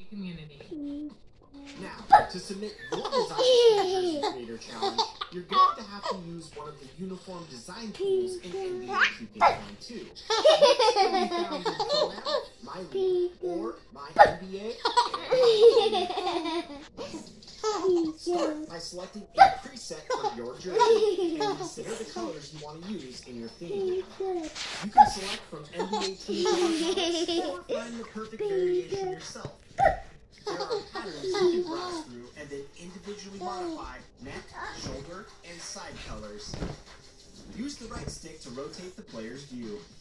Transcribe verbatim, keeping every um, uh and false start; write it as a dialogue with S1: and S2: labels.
S1: community.
S2: Now, to submit your design to the Creator Challenge, you're going to have to use one of the uniform design tools in N B A two K twenty-two. This can be found in Pro-Am, My League, or My N B A, and My Start by selecting a preset for your jersey and consider the colors you want to use in your theme. You can select from N B A team colors or find the perfect variation yourself. There are patterns you can browse through and then individually modify neck, shoulder, and side colors. Use the right stick to rotate the player's view.